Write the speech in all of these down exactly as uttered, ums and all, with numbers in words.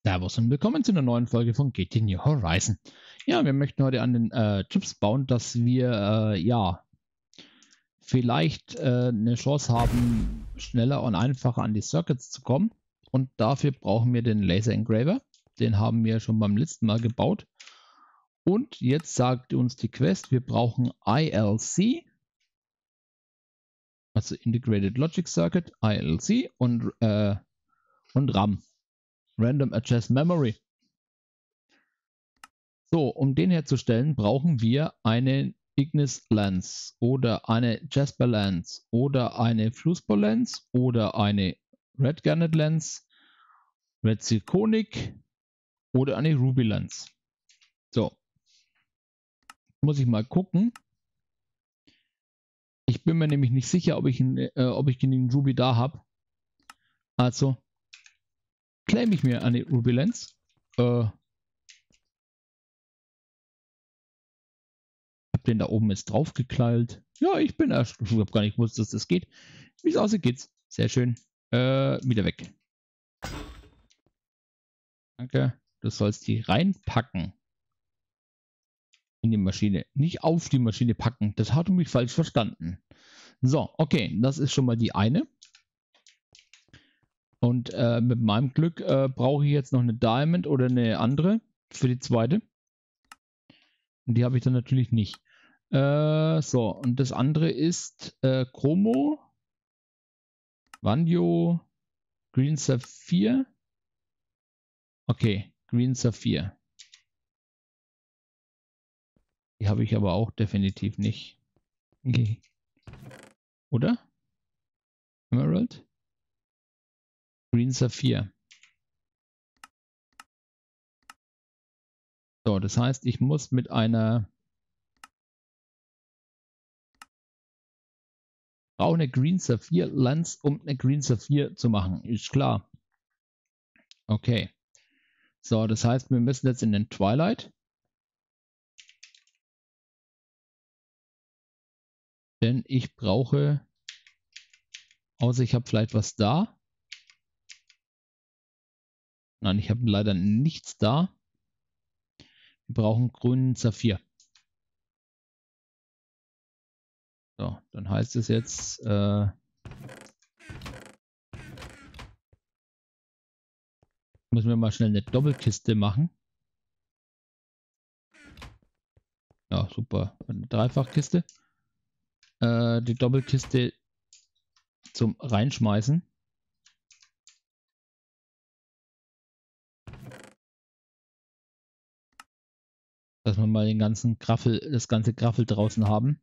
Servus und willkommen zu einer neuen Folge von G T New Horizon. Ja, wir möchten heute an den äh, Chips bauen, dass wir äh, ja vielleicht äh, eine Chance haben, schneller und einfacher an die Circuits zu kommen. Und dafür brauchen wir den Laser Engraver. Den haben wir schon beim letzten Mal gebaut. Und jetzt sagt uns die Quest, wir brauchen I L C, also Integrated Logic Circuit, I L C und, äh, und RAM, Random Access Memory. So, um den herzustellen, brauchen wir eine Ignis Lens oder eine Jasper Lens oder eine Fluspor Lens oder eine Red Garnet Lens, Red Zirconic oder eine Ruby Lens. So, muss ich mal gucken. Ich bin mir nämlich nicht sicher, ob ich, äh, ob ich genügend Ruby da habe. Also claim ich mir eine Ruby Lens. Äh, Den da oben ist drauf geklallt. Ja, ich bin erst. Ich habe gar nicht gewusst, dass das geht. Wie es aussieht, geht's. Sehr schön. Äh, wieder weg. Danke. Du sollst die reinpacken. In die Maschine. Nicht auf die Maschine packen. Das hat du mich falsch verstanden. So, okay. Das ist schon mal die eine. Und äh, mit meinem Glück äh, brauche ich jetzt noch eine Diamond oder eine andere für die zweite. Und die habe ich dann natürlich nicht. Äh, so, und das andere ist äh, Chromo, Vandio, Green Saphir. Okay, Green Saphir. Die habe ich aber auch definitiv nicht. Okay. Oder? Emerald? Green Saphir. So, das heißt, ich muss mit einer brauche eine Green Saphir Lens, um eine Green Saphir zu machen. Ist klar. Okay. So, das heißt, wir müssen jetzt in den Twilight. Denn ich brauche, außer ich habe vielleicht was da. Nein, ich habe leider nichts da. Wir brauchen grünen Saphir. So, dann heißt es jetzt, äh, müssen wir mal schnell eine Doppelkiste machen. Ja, super. Eine Dreifachkiste. Äh, die Doppelkiste zum Reinschmeißen. Dass wir mal den ganzen Graffel, das ganze Graffel draußen haben.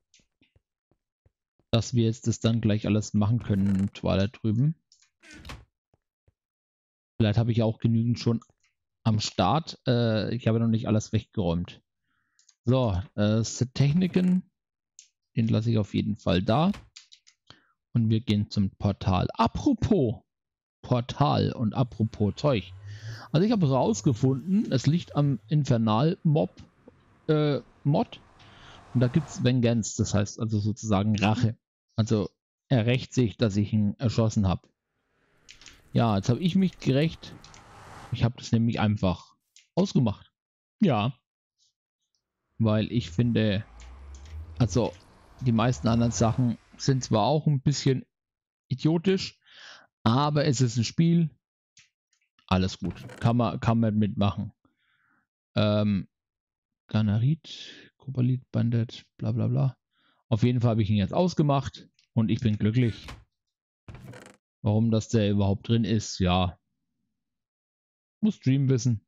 Dass wir jetzt das dann gleich alles machen können im Twilight drüben. Vielleicht habe ich auch genügend schon am Start. Äh, ich habe noch nicht alles weggeräumt. So, äh, Techniken. Den lasse ich auf jeden Fall da. Und wir gehen zum Portal. Apropos Portal und apropos Zeug. Also ich habe herausgefunden, es liegt am Infernal-Mob äh, Mod. Und da gibt es Vengeance, das heißt also sozusagen Rache. Also er rächt sich, dass ich ihn erschossen habe. Ja, jetzt habe ich mich gerecht. Ich habe das nämlich einfach ausgemacht. Ja. Weil ich finde, also die meisten anderen Sachen sind zwar auch ein bisschen idiotisch, aber es ist ein Spiel. Alles gut. Kann man, kann man mitmachen. Ähm, Ganarit, Kobalit, Bandit, bla bla bla. Auf jeden Fall habe ich ihn jetzt ausgemacht und ich bin glücklich. Warum das der überhaupt drin ist, ja. Muss Stream wissen.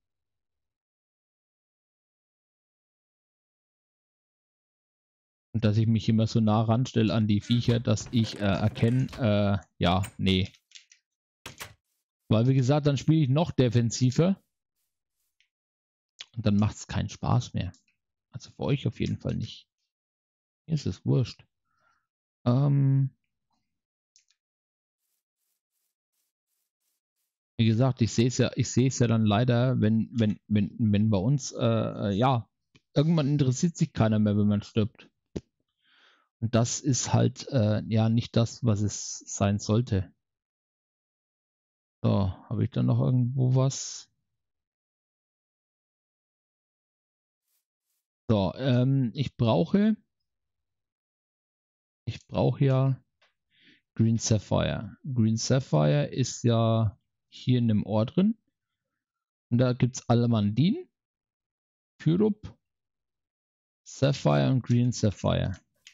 Und dass ich mich immer so nah ranstelle an die Viecher, dass ich äh, erkenne, äh, ja, nee. Weil wie gesagt, dann spiele ich noch defensiver. Und dann macht es keinen Spaß mehr. Also für euch auf jeden Fall nicht. Mir ist es wurscht. Ähm, wie gesagt, ich sehe es ja, ich sehe es ja dann leider, wenn, wenn, wenn, wenn bei uns, äh, ja, irgendwann interessiert sich keiner mehr, wenn man stirbt. Und das ist halt, äh, ja, nicht das, was es sein sollte. So, habe ich da noch irgendwo was? So, ähm, ich brauche, ich brauche ja Green Sapphire. Green Sapphire ist ja hier in dem Ohr drin. Und da gibt es Almandin, Pyrup, Sapphire und Green Sapphire.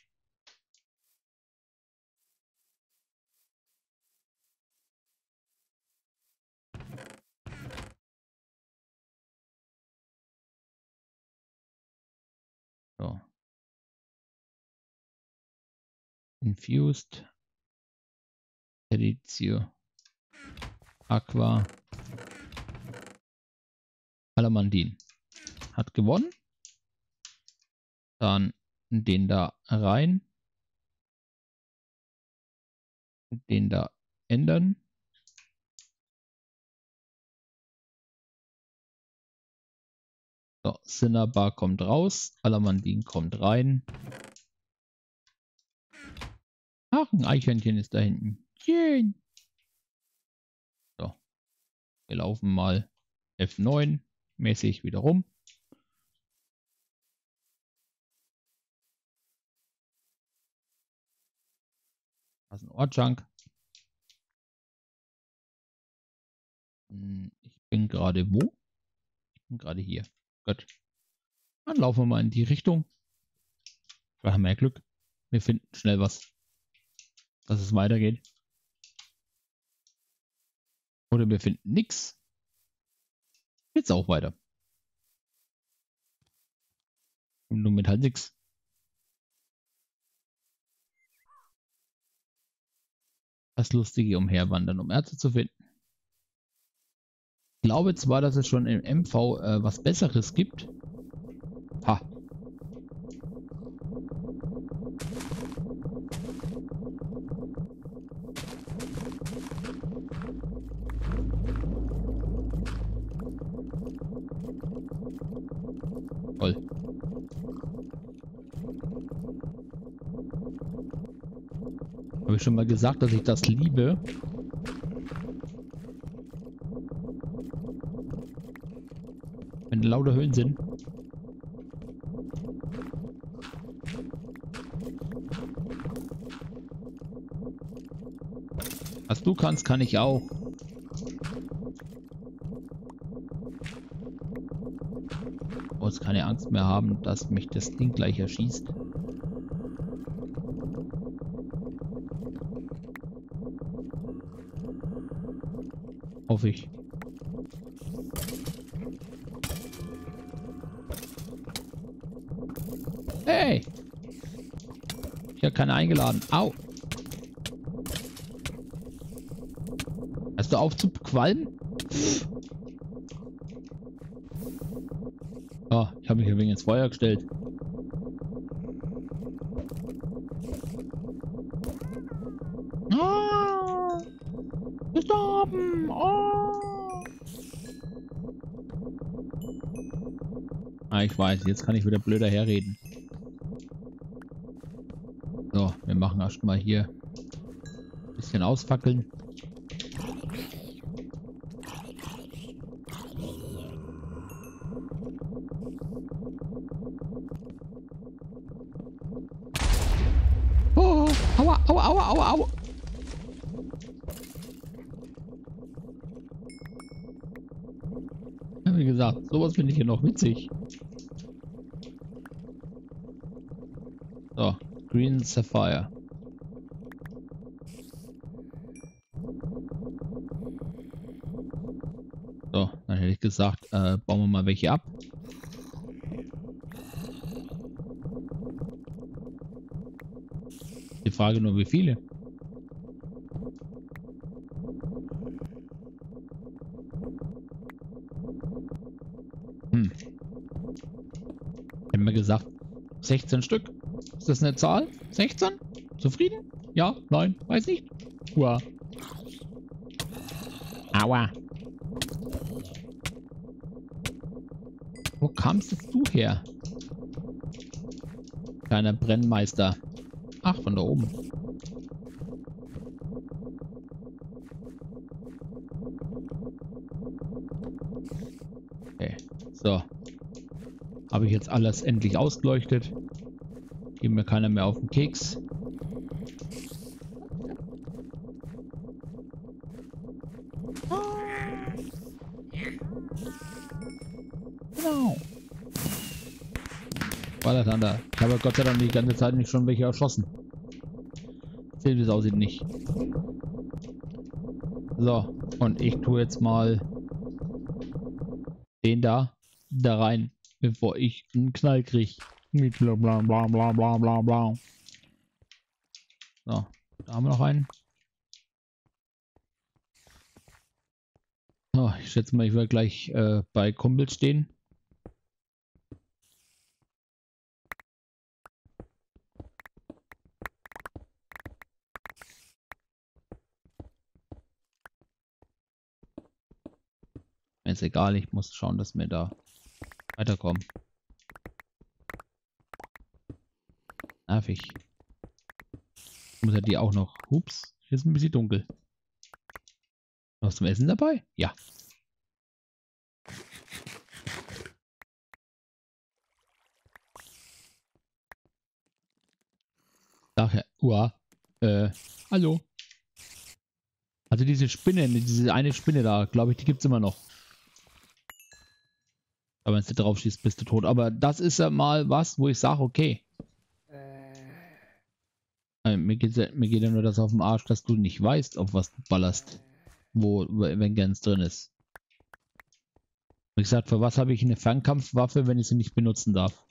So. Infused, Editio, Aqua, Alamandin. Hat gewonnen. Dann den da rein. Den da ändern. So, Cinnabar kommt raus. Alamandin kommt rein. Ach, ein Eichhörnchen ist da hinten. Schön. So. Wir laufen mal F neun mäßig wieder rum. Das ist ein Ortschank. Ich bin gerade wo? Ich bin gerade hier. Gut. Dann laufen wir mal in die Richtung. Wir haben mehr Glück. Wir finden schnell was, dass es weitergeht. Oder wir finden nichts. Geht's auch weiter. Und nur mit halt nichts. Das lustige Umherwandern, um Erze zu finden. Ich glaube zwar, dass es schon im M V äh, was Besseres gibt. Ha. Toll. Habe ich schon mal gesagt, dass ich das liebe? Wenn lauter Höhlen sind. Was du kannst, kann ich auch. Ich muss keine Angst mehr haben, dass mich das Ding gleich erschießt. Hoffe ich. Hey! Ich habe keine eingeladen. Au! Hast du auf zu qualmen? Oh, ich habe mich ein wenig ins Feuer gestellt. Ah! Gestorben! Oh! Ah, ich weiß, jetzt kann ich wieder blöder herreden. So, wir machen erstmal hier ein bisschen ausfackeln. Oh, aua, aua, aua, aua, aua. Ja, wie gesagt, sowas finde ich hier noch witzig. So, Green Sapphire. So, dann hätte ich gesagt, äh, bauen wir mal welche ab. Die Frage nur, wie viele? Hm. Haben wir gesagt, sechzehn Stück. Ist das eine Zahl? sechzehn? Zufrieden? Ja? Nein? Weiß nicht? Uah. Aua. Wo kamst jetzt du her? Kleiner Brennmeister. Ach, von da oben. Okay, so. habe ich jetzt alles endlich ausgeleuchtet. Geht mir keiner mehr auf den Keks. Genau. Ballert an da. Ich habe Gott sei Dank die ganze Zeit nicht schon welche erschossen. Sieht wie es aussieht nicht. So, und ich tue jetzt mal den da, da rein, bevor ich einen Knall kriege. Mit bla bla bla bla bla bla bla. So, da haben wir noch einen. So, ich schätze mal, ich werde gleich äh, bei Kumpel stehen. Mir ist egal, ich muss schauen, dass wir da weiterkommen. Nervig. Ich muss ja die auch noch. Ups, hier ist ein bisschen dunkel. Was zum Essen dabei? Ja. Daher, uah. Äh, hallo. Also diese Spinne, diese eine Spinne da, glaube ich, die gibt es immer noch. Aber wenn du drauf schießt, bist du tot. Aber das ist ja mal was, wo ich sage, okay. Äh, mir, geht's ja, mir geht ja nur das auf den Arsch, dass du nicht weißt, auf was du ballerst. Wo, wenn Gens drin ist. Wie gesagt, für was habe ich eine Fernkampfwaffe, wenn ich sie nicht benutzen darf?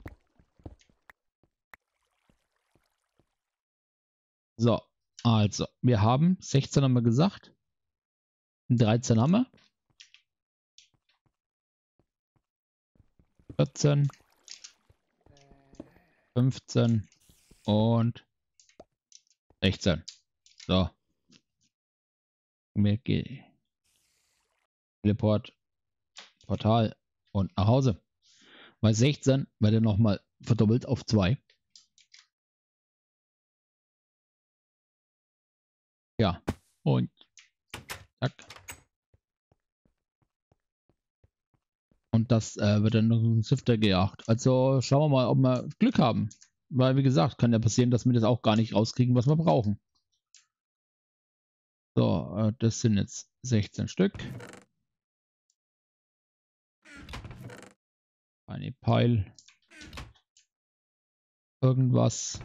So, also, wir haben sechzehn haben wir gesagt. dreizehn haben wir. vierzehn. fünfzehn. Und sechzehn. So. Mir geht Teleport, Portal und nach Hause. Bei sechzehn wird er nochmal verdoppelt auf zwei. Ja. Und zack. Und das äh, wird dann noch ein Sifter gejagt. Also schauen wir mal, ob wir Glück haben. Weil, wie gesagt, kann ja passieren, dass wir das auch gar nicht rauskriegen, was wir brauchen. So, äh, das sind jetzt sechzehn Stück. Eine Pile. Irgendwas.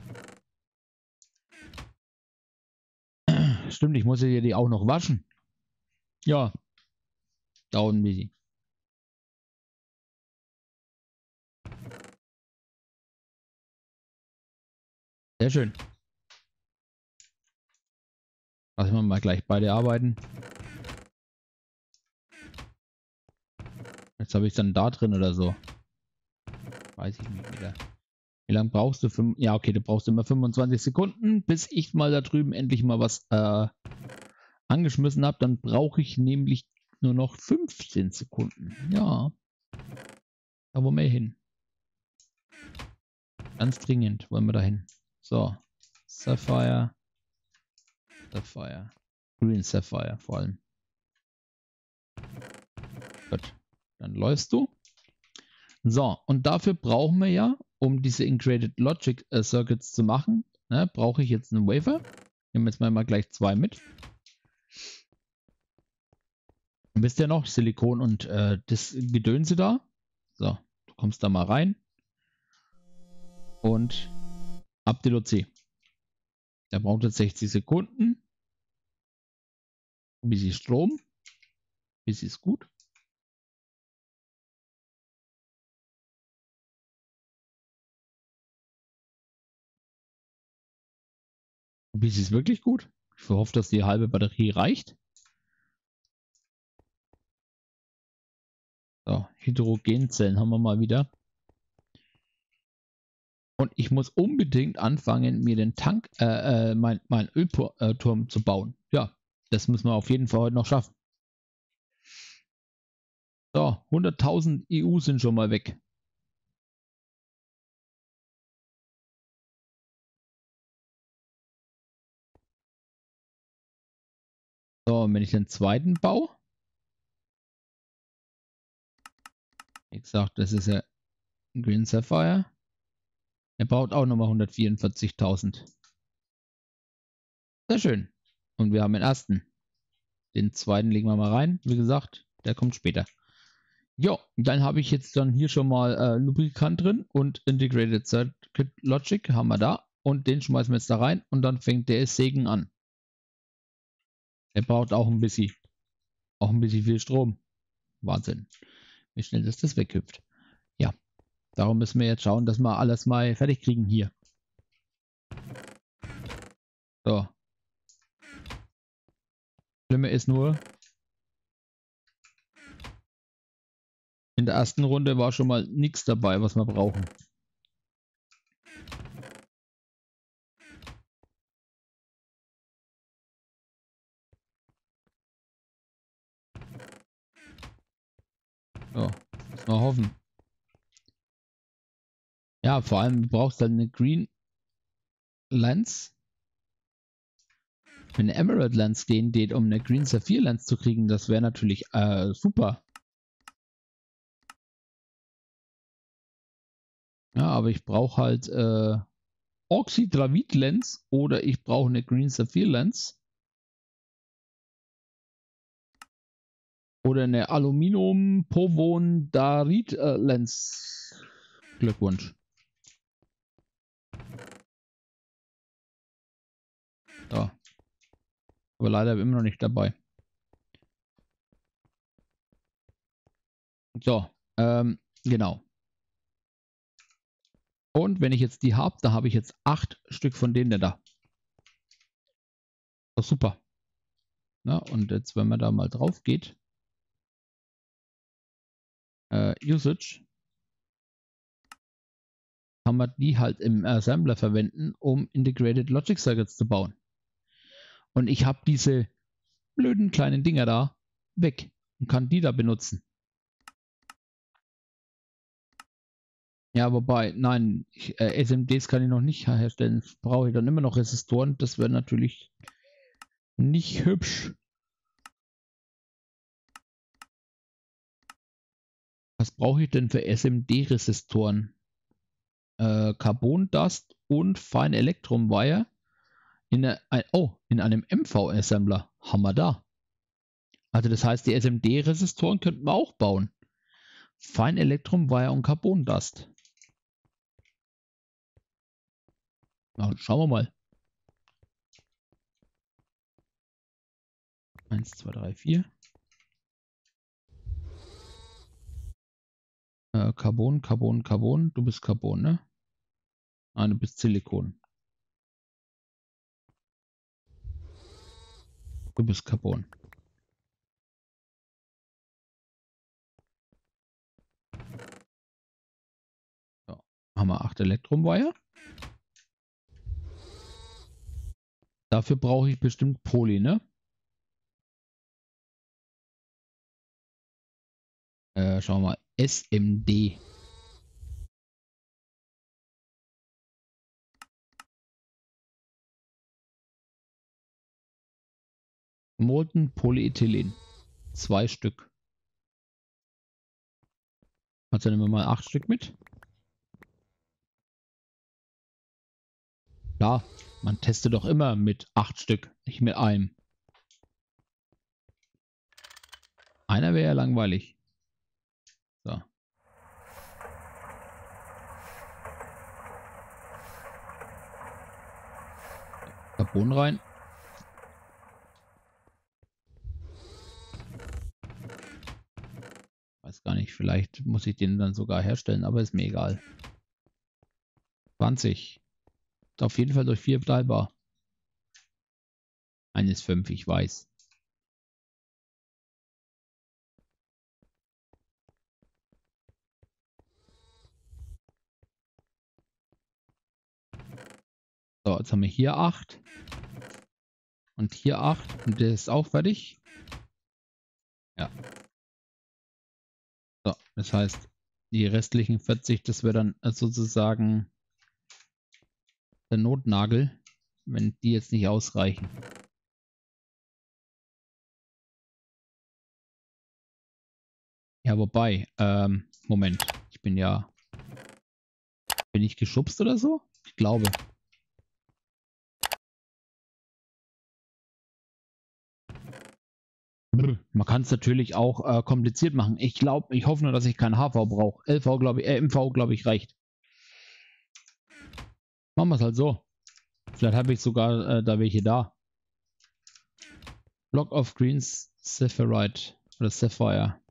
Stimmt, ich muss ja die auch noch waschen. Ja. Dauert ein bisschen. Sehr schön. Lassen wir mal gleich beide arbeiten. Jetzt habe ich dann da drin oder so. Weiß ich nicht wieder. Wie lange brauchst du? Für, ja, okay, du brauchst immer fünfundzwanzig Sekunden, bis ich mal da drüben endlich mal was äh, angeschmissen habe. Dann brauche ich nämlich nur noch fünfzehn Sekunden. Ja. Da wollen wir hin. Ganz dringend wollen wir dahin. So. Sapphire. Sapphire. Green Sapphire vor allem. Gut. Dann läufst du. So, und dafür brauchen wir ja, um diese Integrated Logic äh, Circuits zu machen, ne, brauche ich jetzt einen Wafer. Nehmen wir jetzt mal, mal gleich zwei mit. Und wisst ihr noch, Silikon und äh, das Gedönse da. So, du kommst da mal rein. Und Abdeloc. Der braucht jetzt sechzig Sekunden. Ein bisschen Strom. Ein bisschen ist gut. Ein bisschen ist wirklich gut. Ich hoffe, dass die halbe Batterie reicht. So, Hydrogenzellen haben wir mal wieder. Und ich muss unbedingt anfangen, mir den Tank, äh, äh, mein, mein Ölturm zu bauen. Ja, das müssen wir auf jeden Fall heute noch schaffen. So, hunderttausend E U sind schon mal weg. So, und wenn ich den zweiten baue, wie gesagt, das ist ja Green Sapphire. Er braucht auch nochmal hundertvierundvierzigtausend. Sehr schön. Und wir haben den ersten. Den zweiten legen wir mal rein. Wie gesagt, der kommt später. Jo, dann habe ich jetzt dann hier schon mal äh, Lubrikant drin und Integrated Circuit Logic haben wir da. Und den schmeißen wir jetzt da rein und dann fängt der Sägen an. Er braucht auch ein bisschen, auch ein bisschen viel Strom. Wahnsinn, wie schnell das, das weghüpft. Ja, darum müssen wir jetzt schauen, dass wir alles mal fertig kriegen hier. So. Schlimme ist nur, in der ersten Runde war schon mal nichts dabei, was wir brauchen. So, muss mal hoffen. Ja, vor allem brauchst du dann eine Green Lens. Eine Emerald Lens den geht, um eine Green Sapphire Lens zu kriegen, das wäre natürlich äh, super. Ja, aber ich brauche halt äh, Oxydravid Lens oder ich brauche eine Green Sapphire Lens. Oder eine Aluminium Povondarit äh, Lens. Glückwunsch. Ja. Aber leider immer noch nicht dabei. So, ähm, genau. Und wenn ich jetzt die habe, da habe ich jetzt acht Stück von denen da. Das ist super. Na, und jetzt, wenn man da mal drauf geht, äh, Usage, kann man die halt im Assembler verwenden, um Integrated Logic Circuits zu bauen. Und ich habe diese blöden kleinen Dinger da weg und kann die da benutzen. Ja, wobei, nein, ich, äh, S M Ds kann ich noch nicht herstellen. Brauche ich dann immer noch Resistoren. Das wäre natürlich nicht hübsch. Was brauche ich denn für S M D-Resistoren? Äh, Carbon Dust und Fine Electrum Wire in, eine, ein, oh, in einem M V-Assembler. Haben wir da. Also das heißt, die S M D-Resistoren könnten wir auch bauen. Fine Electrum Wire und Carbon Dust. Na, schauen wir mal. eins, zwei, drei, vier. Äh, Carbon, Carbon, Carbon. Du bist Carbon, ne? Ah, du bist Silikon. Du bist Carbon. So. Haben wir acht Electrum Wire. Dafür brauche ich bestimmt Poly, ne? Äh, schauen wir mal. S M D. Molten Polyethylen. Zwei Stück. Also nehmen wir mal acht Stück mit. Ja, man testet doch immer mit acht Stück, nicht mit einem. Einer wäre ja langweilig. So. Carbon rein. Weiß gar nicht, vielleicht muss ich den dann sogar herstellen, aber ist mir egal. zwanzig. Ist auf jeden Fall durch vier teilbar. Eines fünf, ich weiß. So, jetzt haben wir hier acht. Und hier acht. Und der ist auch fertig. Ja. So, das heißt, die restlichen vierzig, das wäre dann sozusagen der Notnagel, wenn die jetzt nicht ausreichen. Ja, wobei, ähm, Moment, ich bin ja Bin ich geschubst oder so? Ich glaube. Man kann es natürlich auch äh, kompliziert machen. Ich glaube, ich hoffe nur, dass ich kein H V brauche. L V glaube ich, äh, M V glaube ich reicht. Machen wir es halt so. Vielleicht habe ich sogar äh, da welche da. Block of Greens Saphirite oder Sapphire.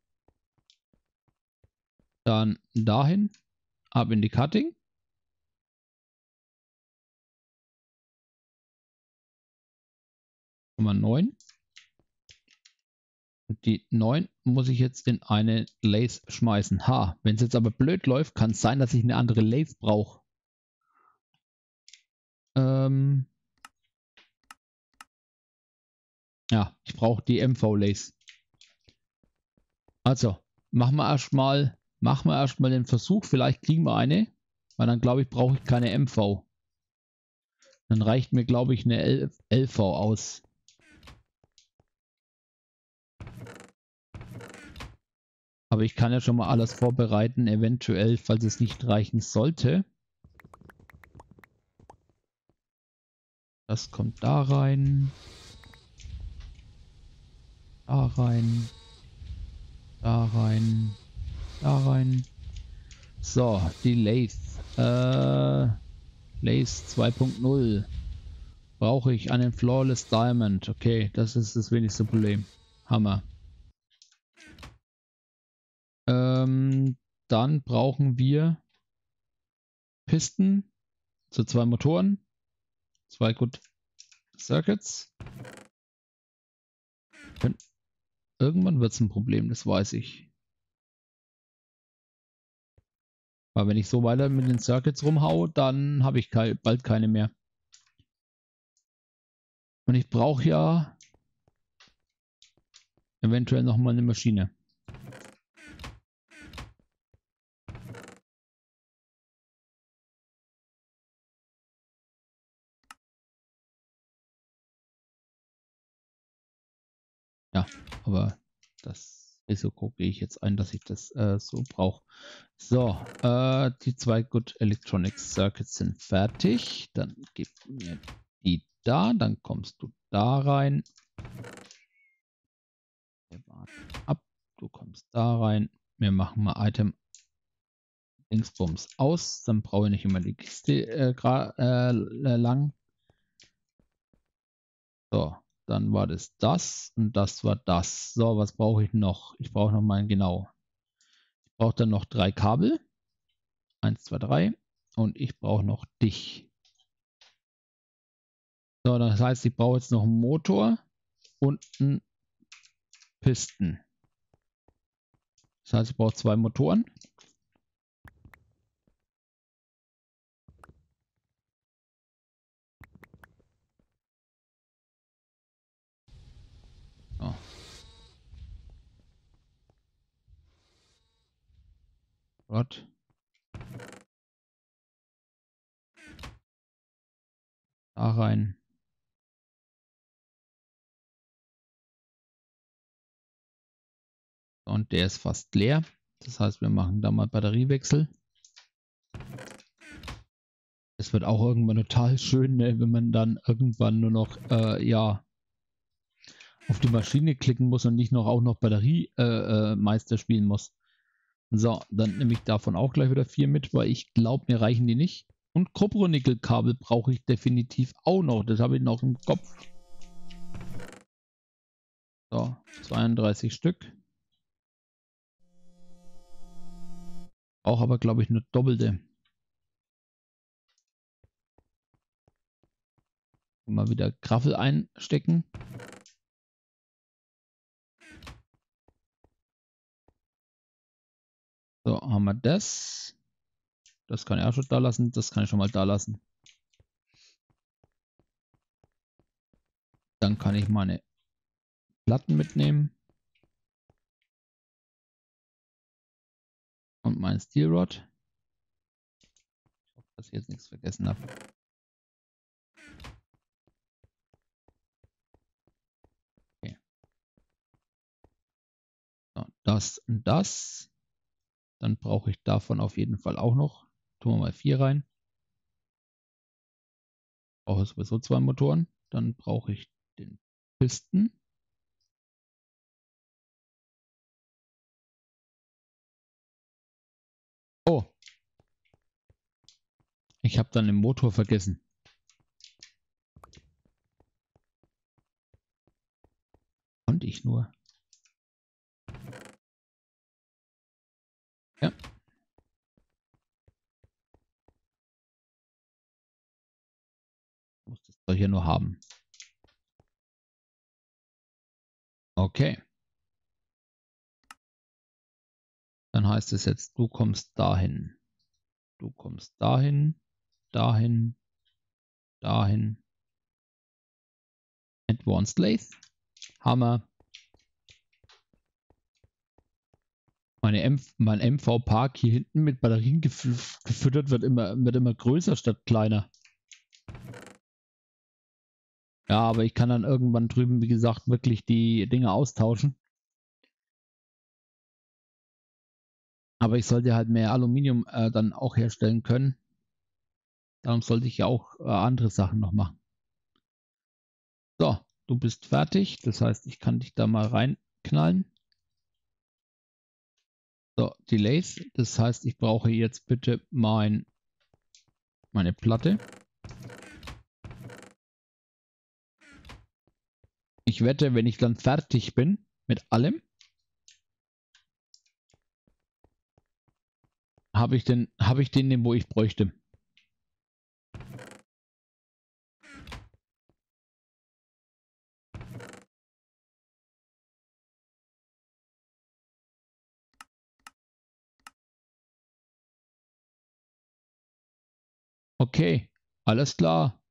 Dann dahin, ab in die Cutting. Nummer neun. Und die neun muss ich jetzt in eine Lace schmeißen. Ha, wenn es jetzt aber blöd läuft, kann es sein, dass ich eine andere Lace brauche. Ähm ja, ich brauche die M V-Lace. Also, machen wir erstmal, machen wir erstmal den Versuch. Vielleicht kriegen wir eine, weil dann glaube ich, brauche ich keine M V. Dann reicht mir, glaube ich, eine L V aus. Aber ich kann ja schon mal alles vorbereiten, eventuell, falls es nicht reichen sollte. Das kommt da rein. Da rein. Da rein. Da rein. So, die Lathe. Äh, Lathe zwei Punkt null. Brauche ich einen Flawless Diamond. Okay, das ist das wenigste Problem. Hammer. Ähm, dann brauchen wir Pisten. So zwei Motoren. Zwei Good Circuits. Irgendwann wird es ein Problem, das weiß ich. Aber wenn ich so weiter mit den Circuits rumhaue, dann habe ich ke bald keine mehr. Und ich brauche ja eventuell nochmal eine Maschine. Ja, aber das Risiko gehe ich jetzt ein, dass ich das äh, so brauche. So, äh, die zwei Good Electronics Circuits sind fertig. Dann gib mir die da, dann kommst du da rein. Wir warten ab, du kommst da rein. Wir machen mal Item Dingsbums aus, dann brauche ich nicht immer die Kiste äh, äh, lang. So, dann war das das und das war das. So, was brauche ich noch? Ich brauche noch mal genau. Ich brauche dann noch drei Kabel. Eins, zwei, drei. Und ich brauche noch dich. So, das heißt, ich brauche jetzt noch einen Motor und einen Pisten. Das heißt, ich brauche zwei Motoren. So. Gott. Da rein. Und der ist fast leer. Das heißt, wir machen da mal Batteriewechsel. Es wird auch irgendwann total schön, ne, wenn man dann irgendwann nur noch, äh, ja, auf die Maschine klicken muss und nicht noch auch noch Batteriemeister äh, äh, spielen muss. So, dann nehme ich davon auch gleich wieder vier mit, weil ich glaube, mir reichen die nicht. Und Kupfernickel-Kabel brauche ich definitiv auch noch. Das habe ich noch im Kopf. So, zweiunddreißig Stück. Auch aber, glaube ich, nur doppelte. Mal wieder Graffel einstecken. So, haben wir das. Das kann ich auch schon da lassen. Das kann ich schon mal da lassen. Dann kann ich meine Platten mitnehmen. Und meinen Steel Rod. Ich hoffe, dass ich jetzt nichts vergessen habe. Okay. So, das und das. Dann brauche ich davon auf jeden Fall auch noch Tun wir mal vier rein. Brauche sowieso zwei Motoren. Dann brauche ich den Pisten. Oh. Ich habe dann den Motor vergessen. Konnte ich nur. Ja. Muss das Zeug hier nur haben. Okay. Dann heißt es jetzt, du kommst dahin. Du kommst dahin, dahin, dahin. Advanced Lathe. Hammer. Meine M mein M V-Park hier hinten mit Batterien gef gefüttert wird immer, wird immer größer statt kleiner. Ja, aber ich kann dann irgendwann drüben, wie gesagt, wirklich die Dinge austauschen. Aber ich sollte halt mehr Aluminium äh, dann auch herstellen können. Darum sollte ich ja auch äh, andere Sachen noch machen. So, du bist fertig. Das heißt, ich kann dich da mal reinknallen. So, Delays. Das heißt, ich brauche jetzt bitte mein, meine Platte. Ich wette, wenn ich dann fertig bin mit allem, habe ich den, habe ich den, wo ich bräuchte. Okay, alles klar.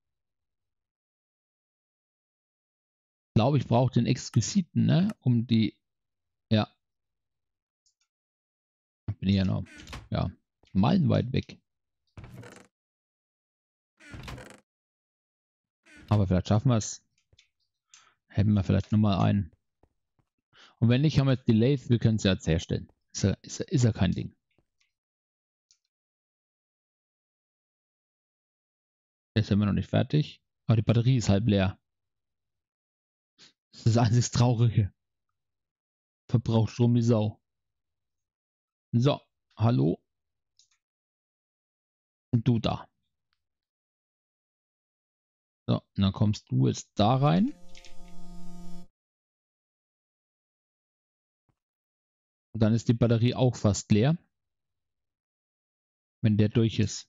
Ich glaube, ich brauche den exquisiten, ne? Um die. Ja. Bin ich ja noch. Ja. Meilenweit weg. Aber vielleicht schaffen wir es. Hätten wir vielleicht nochmal einen. Und wenn nicht, haben wir jetzt Delays, wir können es ja jetzt herstellen. Ist ja, ist, ja, ist ja kein Ding. Jetzt sind wir noch nicht fertig. Aber die Batterie ist halb leer. Das ist das einzig Traurige. Verbraucht Strom wie Sau. So, hallo. Und du da. So, und dann kommst du jetzt da rein. Und dann ist die Batterie auch fast leer. Wenn der durch ist.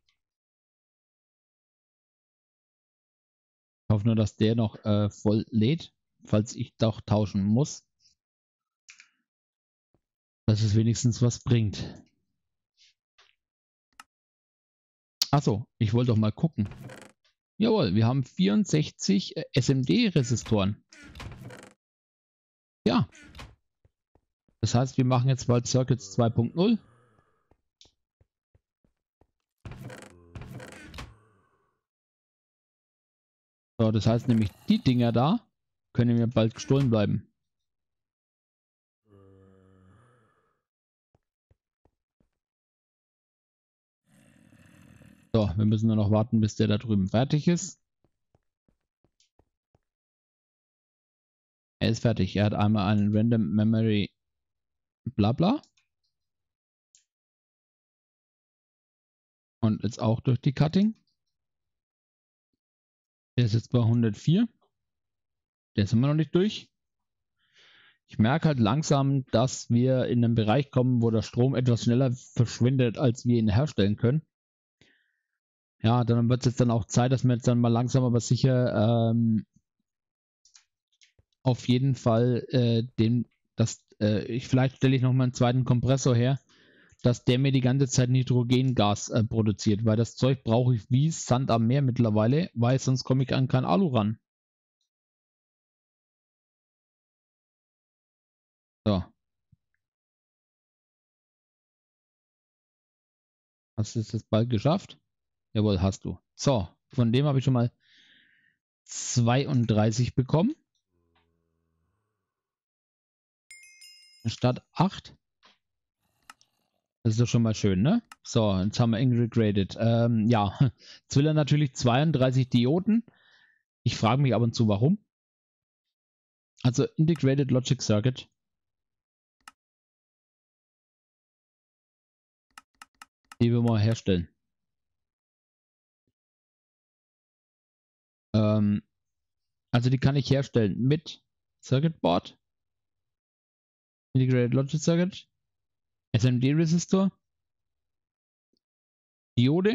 Ich hoffe nur, dass der noch äh, voll lädt, falls ich doch tauschen muss. Dass es wenigstens was bringt. Achso, ich wollte doch mal gucken. Jawohl, wir haben vierundsechzig äh, S M D-Resistoren. Ja. Das heißt, wir machen jetzt bald Circuits zwei Punkt null. So, das heißt nämlich, die Dinger da können mir bald gestohlen bleiben. So, wir müssen nur noch warten, bis der da drüben fertig ist. Er ist fertig. Er hat einmal einen Random Memory Blabla. Und jetzt auch durch die Cutting. Der ist jetzt bei hundertvier. Der ist immer noch nicht durch. Ich merke halt langsam, dass wir in einen Bereich kommen, wo der Strom etwas schneller verschwindet, als wir ihn herstellen können. Ja, dann wird es jetzt dann auch Zeit, dass wir jetzt dann mal langsam aber sicher ähm, auf jeden Fall äh, den, das, äh, ich vielleicht stelle ich noch mal einen zweiten Kompressor her, dass der mir die ganze Zeit Nitrogengas äh, produziert, weil das Zeug brauche ich wie Sand am Meer mittlerweile, weil sonst komme ich an kein Alu ran. So. Hast du es jetzt bald geschafft? Jawohl, hast du. So, von dem habe ich schon mal zweiunddreißig bekommen. Statt acht. Das ist doch schon mal schön, ne? So, jetzt haben wir integrated. Ähm, ja, jetzt will er natürlich zweiunddreißig Dioden. Ich frage mich ab und zu, warum. Also Integrated Logic Circuit. Die wir mal herstellen. Ähm, also die kann ich herstellen mit Circuit Board, Integrated Logic Circuit, S M D Resistor, Diode,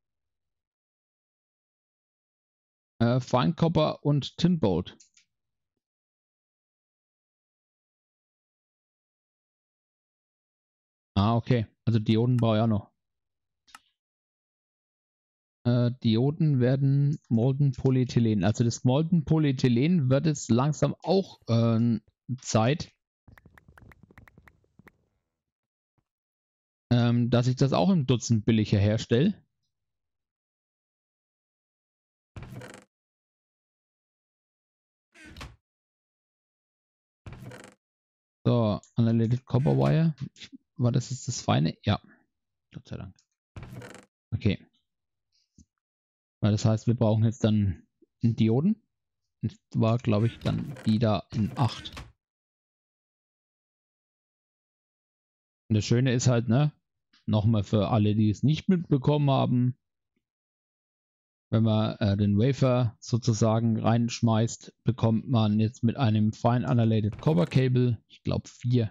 äh, Fine Copper und Tin Bolt. Ah, okay. Also Dioden brauche ich auch noch. Äh, Dioden werden Molten Polyethylen. Also das Molten Polyethylen wird jetzt langsam auch äh, Zeit, ähm, dass ich das auch im Dutzend billiger herstelle. So, Unrelated Copper Wire. War das jetzt das Feine? Ja, Gott sei Dank. Okay. Weil das heißt, wir brauchen jetzt dann einen Dioden. Und war, glaube ich, dann die da in acht. Und das Schöne ist halt, ne, nochmal für alle, die es nicht mitbekommen haben, wenn man äh, den Wafer sozusagen reinschmeißt, bekommt man jetzt mit einem Fine Unrelated Copper Cable, ich glaube vier.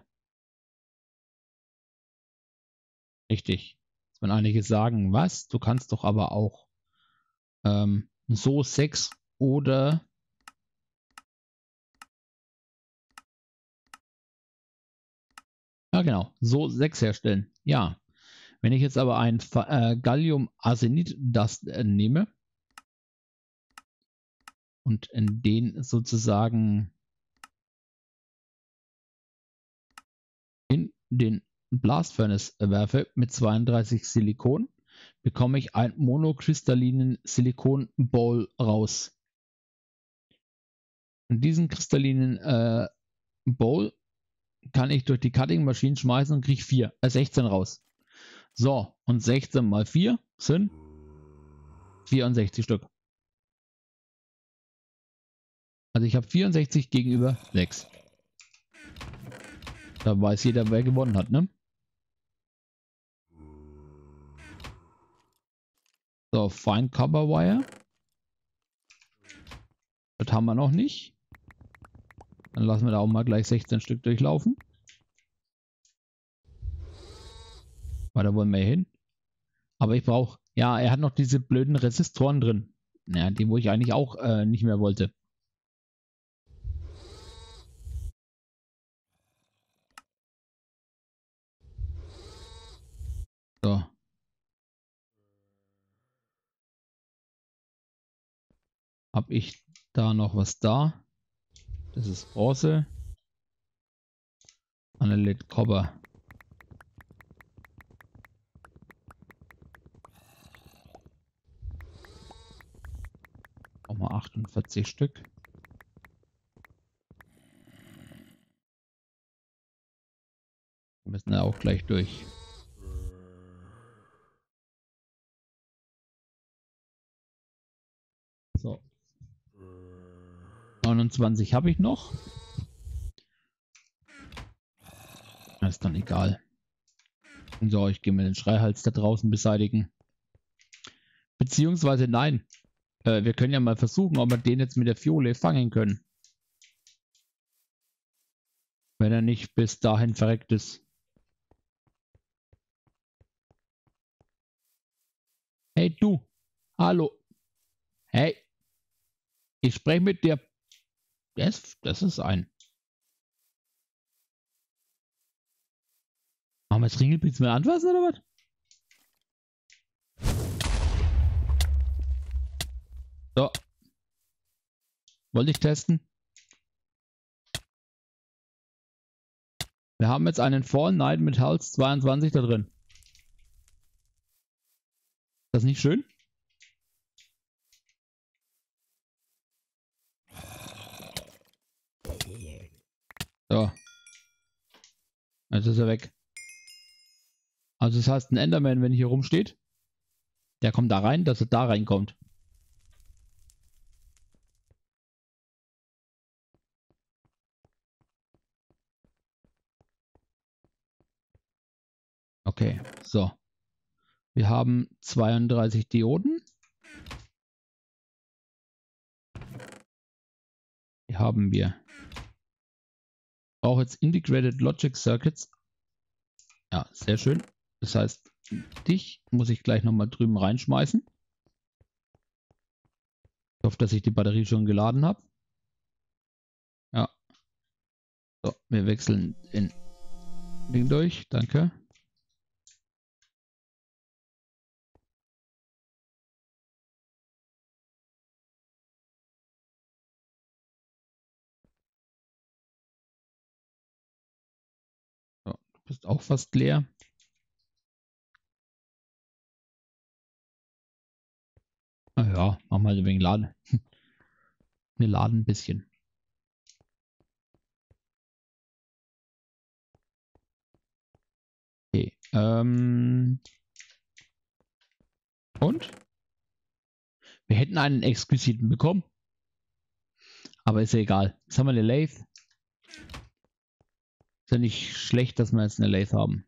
Richtig. Jetzt werden einige sagen, was? Du kannst doch aber auch ähm, so sechs oder ja genau, so sechs herstellen. Ja. Wenn ich jetzt aber ein äh, Gallium-Arsenid das äh, nehme und in den sozusagen in den Blast Furnace werfe mit zweiunddreißig Silikon, bekomme ich einen monokristallinen Silikon Ball raus. Und diesen kristallinen äh, Ball kann ich durch die Cutting Maschine schmeißen und kriege vier, äh, sechzehn raus. So, und sechzehn mal vier sind vierundsechzig Stück. Also ich habe vierundsechzig gegenüber sechs. Da weiß jeder, wer gewonnen hat, ne? So, Fine Copper Wire. Das haben wir noch nicht. Dann lassen wir da auch mal gleich sechzehn Stück durchlaufen. Weil da wollen wir hin. Aber ich brauche, ja, er hat noch diese blöden Resistoren drin. Naja, die, wo ich eigentlich auch äh, nicht mehr wollte. So. Habe ich da noch was da? Das ist Bronze. Analyt Copper. Auch mal achtundvierzig Stück. Wir müssen da auch gleich durch. So. neunundzwanzig habe ich noch. Das ist dann egal. So, ich gehe mir den Schreihals da draußen beseitigen. Beziehungsweise nein. Äh, wir können ja mal versuchen, ob wir den jetzt mit der Fiole fangen können. Wenn er nicht bis dahin verreckt ist. Hey du. Hallo. Hey. Ich spreche mit dir. Das, das ist ein. Machen wir jetzt Ringelpilz mehr anfassen oder was? So. Wollte ich testen. Wir haben jetzt einen Fall Night mit Hals zweiundzwanzig da drin. Ist das nicht schön? So. Jetzt ist er weg. Also das heißt, ein Enderman, wenn hier rumsteht, der kommt da rein, dass er da reinkommt. Okay, so. Wir haben zweiunddreißig Dioden. Hier haben wir. Ich brauche jetzt Integrated Logic Circuits. Ja, sehr schön. Das heißt, dich muss ich gleich nochmal drüben reinschmeißen. Ich hoffe, dass ich die Batterie schon geladen habe. Ja. So, wir wechseln in Ding durch. Danke. So, du bist auch fast leer. Naja, machen wir ein wenig Laden. Wir laden ein bisschen. Okay. Ähm. Und? Wir hätten einen exquisiten bekommen. Aber ist ja egal. Jetzt haben wir eine Lathe. Ist ja nicht schlecht, dass wir jetzt eine Lathe haben.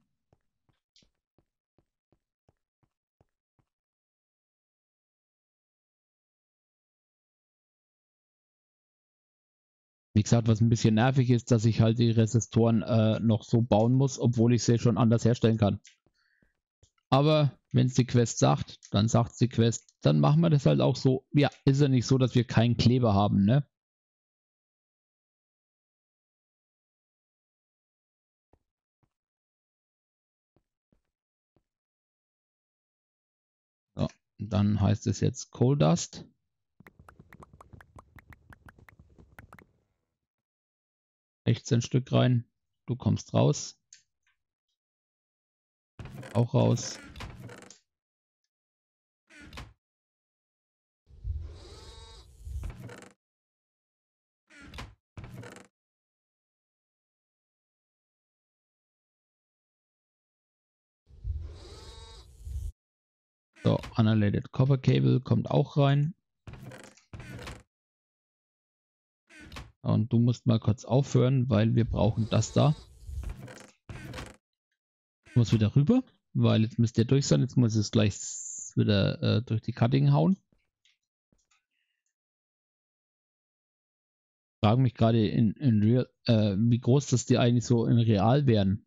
Wie gesagt, was ein bisschen nervig ist, dass ich halt die Resistoren äh, noch so bauen muss, obwohl ich sie schon anders herstellen kann. Aber wenn es die Quest sagt, dann sagt es die Quest, dann machen wir das halt auch so. Ja, ist ja nicht so, dass wir keinen Kleber haben, ne? So, dann heißt es jetzt Coal Dust. sechzehn Stück rein. Du kommst raus. Auch raus. So, Unrelated Copper Cable kommt auch rein. Und du musst mal kurz aufhören, weil wir brauchen das da. Ich muss wieder rüber, weil jetzt müsst ihr durch sein. Jetzt muss es gleich wieder äh, durch die Cutting hauen. Ich frage mich gerade in, in Real, äh, wie groß das die eigentlich so in Real werden.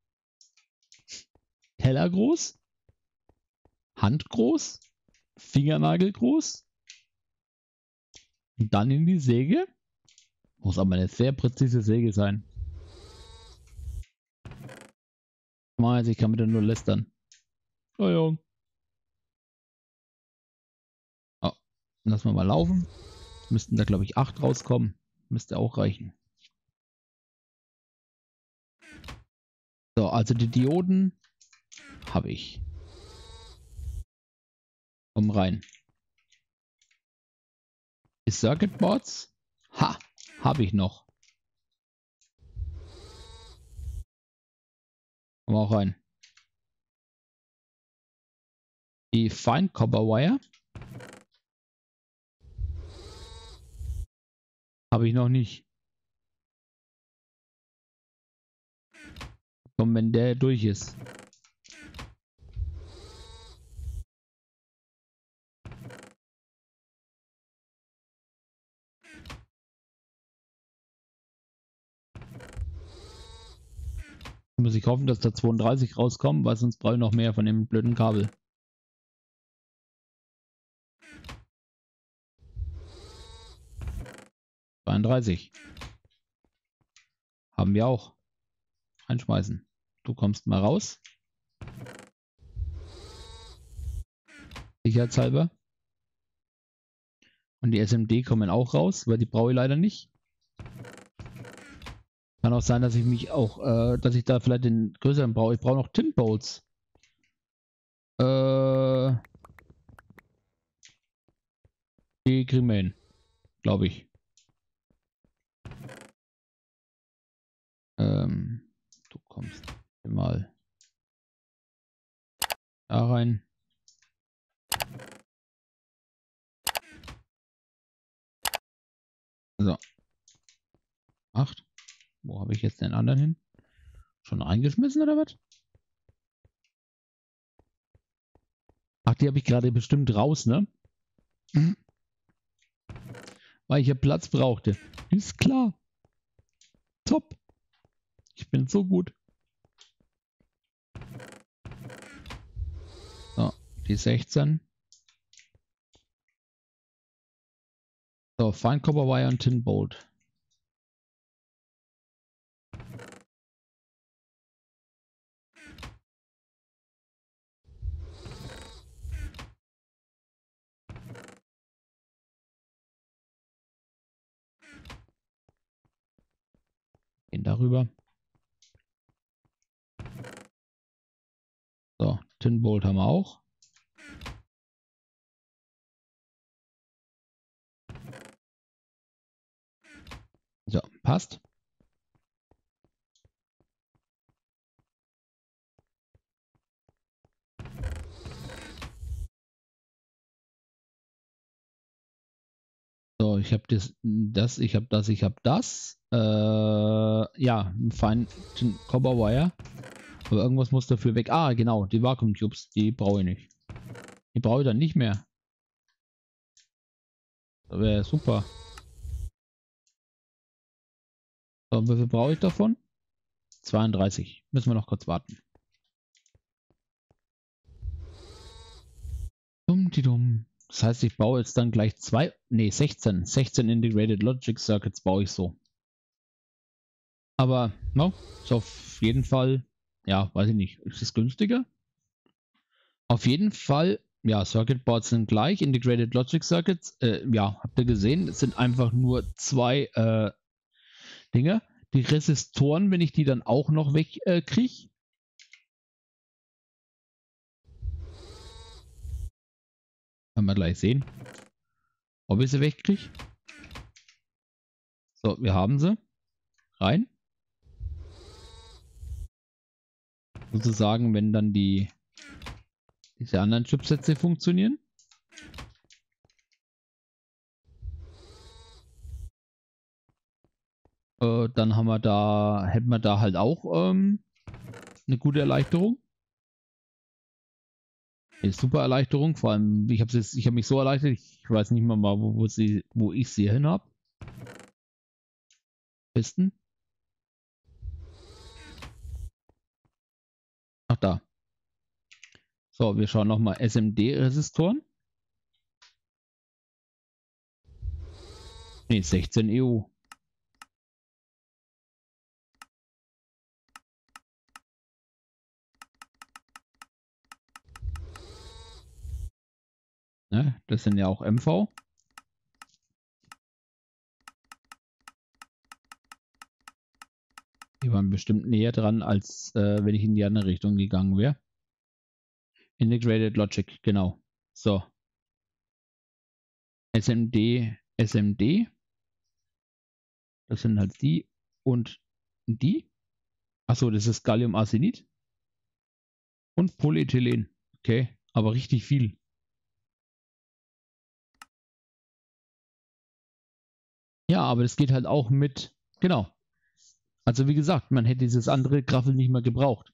Teller groß? Hand groß? Fingernagel groß? Und dann in die Säge? Muss aber eine sehr präzise Säge sein. Ich kann mit der nur lästern. Oh ja. Oh, lassen wir mal laufen. Müssten da, glaube ich, acht rauskommen. Müsste auch reichen. So, also die Dioden habe ich. Komm rein. Die Circuit Boards? Ha, habe ich noch. Komm auch rein. Die Fine Copper Wire habe ich noch nicht. Komm, wenn der durch ist. Muss ich hoffen, dass da zweiunddreißig rauskommen, weil sonst brauche ich noch mehr von dem blöden Kabel. zweiunddreißig. Haben wir auch. Einschmeißen. Du kommst mal raus. Sicherheitshalber. Und die S M D kommen auch raus, weil die brauche ich leider nicht. Kann auch sein, dass ich mich auch, äh, dass ich da vielleicht den größeren brauche. Ich brauche noch Tin Bolts. Äh, die kriegen wir hin, glaube ich. Ähm, du kommst mal Da rein. So. acht. Wo habe ich jetzt den anderen hin? Schon reingeschmissen oder was? Ach, die habe ich gerade bestimmt raus, ne? Mhm. Weil ich ja Platz brauchte. Ist klar. Top. Ich bin so gut. So, die sechzehn. So, Fine Copper Wire und Tin Bolt. Gehen darüber. So, Tin Bolt haben wir auch. So, passt. So, ich habe das, das, ich habe das, ich habe das. Äh, ja, Fine Tin Copper Wire. Aber irgendwas muss dafür weg. Ah, genau, die Vacuum Tubes, die brauche ich nicht. Die brauche ich dann nicht mehr. Das wäre super. So, wie viel brauche ich davon? zweiunddreißig. Müssen wir noch kurz warten. Dumm, die dumm. Das heißt, ich baue jetzt dann gleich zwei, nee, sechzehn. sechzehn Integrated Logic Circuits baue ich so. Aber, no, ist auf jeden Fall, ja, weiß ich nicht, ist es günstiger? Auf jeden Fall, ja, Circuit Boards sind gleich, Integrated Logic Circuits, äh, ja, habt ihr gesehen, es sind einfach nur zwei äh, Dinge. Die Resistoren, wenn ich die dann auch noch wegkriege. Äh, Können wir gleich sehen, ob ich sie wegkriege. So, wir haben sie. Rein. Sozusagen, wenn dann die diese anderen Chipsätze funktionieren. Äh, dann haben wir da, hätten wir da halt auch ähm, eine gute Erleichterung. Eine super Erleichterung, vor allem, ich habe ich hab mich so erleichtert, ich weiß nicht mal, mal wo, wo, sie, wo ich sie hin habe. Pisten. Ach da. So, wir schauen nochmal S M D-Resistoren. Ne, sechzehn E U. Ne, das sind ja auch M V. Die waren bestimmt näher dran, als äh, wenn ich in die andere Richtung gegangen wäre. Integrated Logic, genau. So. S M D, S M D. Das sind halt die und die. Achso, das ist Galliumarsenid. Und Polyethylen. Okay, aber richtig viel. Ja, aber das geht halt auch mit. Genau. Also wie gesagt, man hätte dieses andere Graffel nicht mehr gebraucht.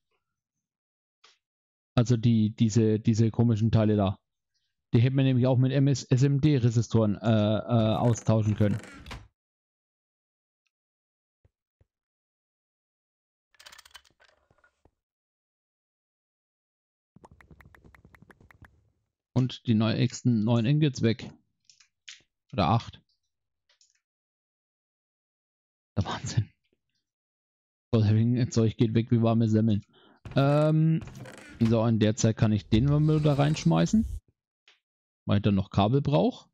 Also die, diese, diese komischen Teile da. Die hätte man nämlich auch mit S M D-Resistoren äh, äh, austauschen können. Und die nächsten neun Ingots weg. Oder acht. Der Wahnsinn. Das Zeug geht weg wie warme Semmeln. Ähm, so, in der Zeit kann ich den mal da reinschmeißen. Weil ich dann noch Kabel brauche.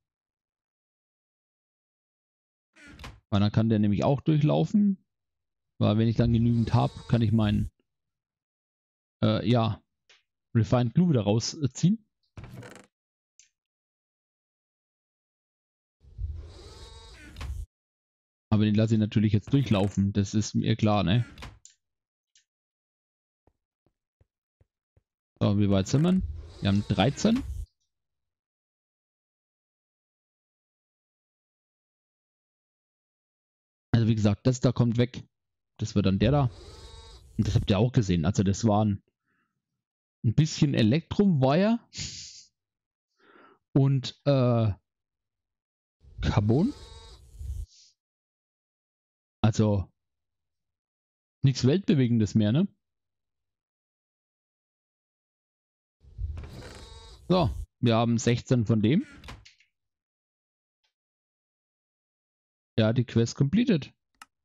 Weil dann kann der nämlich auch durchlaufen. Weil wenn ich dann genügend habe, kann ich meinen äh, ja, Refined Glue wieder rausziehen. Aber den lasse ich natürlich jetzt durchlaufen. Das ist mir klar, ne? So, wie weit sind wir? Wir haben dreizehn. Also wie gesagt, das da kommt weg. Das wird dann der da. Und das habt ihr auch gesehen. Also das waren ein bisschen Elektrowire und äh, Carbon. Also nichts Weltbewegendes mehr, ne? So, wir haben sechzehn von dem. Ja, die Quest completed.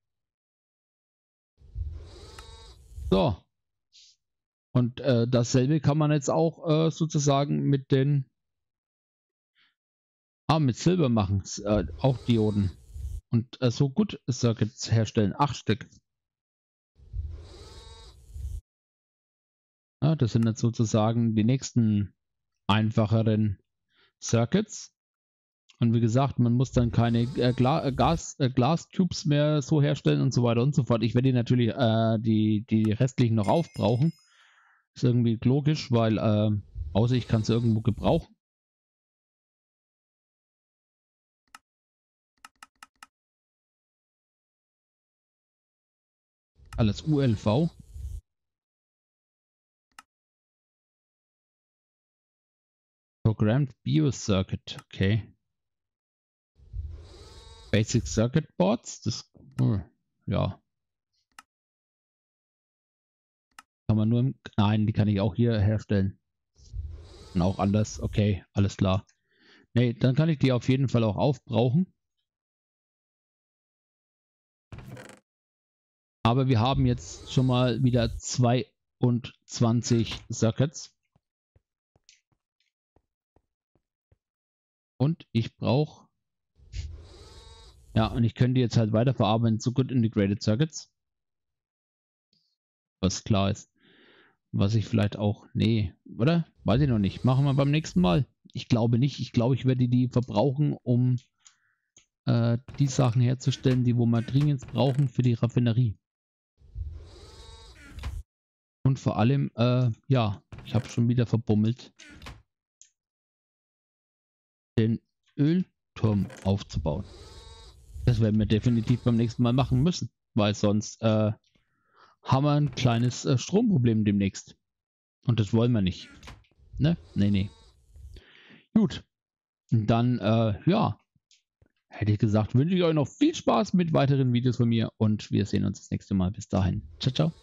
So. Und äh, dasselbe kann man jetzt auch äh, sozusagen mit den Ah, mit Silber machen. Äh, auch Dioden. Und äh, so gut Circuits herstellen. Acht Stück. Ja, das sind jetzt sozusagen die nächsten einfacheren Circuits. Und wie gesagt, man muss dann keine äh, Gla äh, Gas, äh, Glastubes mehr so herstellen und so weiter und so fort. Ich werde die natürlich äh, die, die restlichen noch aufbrauchen. Ist irgendwie logisch, weil äh, außer ich kann es irgendwo gebrauchen. Alles U L V. Programmed Biocircuit. Okay. Basic Circuit Boards. Das, oh, ja. Kann man nur im, nein, die kann ich auch hier herstellen. Und auch anders. Okay, alles klar. Nee, dann kann ich die auf jeden Fall auch aufbrauchen. Aber wir haben jetzt schon mal wieder zweiundzwanzig Circuits. Und ich brauche... Ja, und ich könnte jetzt halt weiter verarbeiten zu Good Integrated Circuits. Was klar ist. Was ich vielleicht auch... Nee, oder? Weiß ich noch nicht. Machen wir beim nächsten Mal. Ich glaube nicht. Ich glaube, ich werde die verbrauchen, um äh, die Sachen herzustellen, die wo wir dringend brauchen für die Raffinerie. Und vor allem, äh, ja, ich habe schon wieder verbummelt, den Ölturm aufzubauen. Das werden wir definitiv beim nächsten Mal machen müssen, weil sonst äh, haben wir ein kleines äh, Stromproblem demnächst. Und das wollen wir nicht. Ne? Nee, nee. Gut. Dann, äh, ja, hätte ich gesagt, wünsche ich euch noch viel Spaß mit weiteren Videos von mir und wir sehen uns das nächste Mal. Bis dahin. Ciao, ciao.